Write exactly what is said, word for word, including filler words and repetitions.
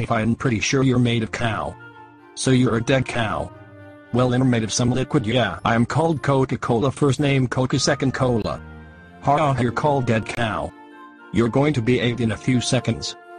Hey, I'm pretty sure you're made of cow. So you're a dead cow. Well, I'm made of some liquid, yeah. I am called Coca-Cola, first name Coca, second Cola. Ha, you're called dead cow. You're going to be ate in a few seconds.